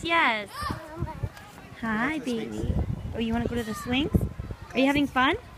Yes. Hi, baby. Oh, you want to go to the swings? Are you having fun?